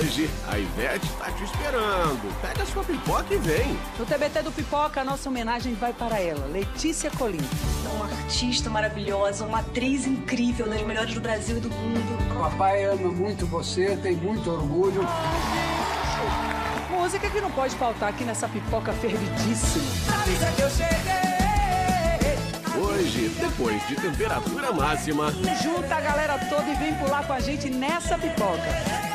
hoje, a Ivete tá te esperando. Pega a sua pipoca e vem. No TBT do Pipoca, a nossa homenagem vai para ela, Letícia Colin. Uma artista maravilhosa, uma atriz incrível, das melhores do Brasil e do mundo. Papai ama muito você, tem muito orgulho. Música que não pode faltar aqui nessa pipoca fervidíssima. Avisa que eu cheguei. Hoje, depois de temperatura máxima, Junta a galera toda e vem pular com a gente nessa pipoca.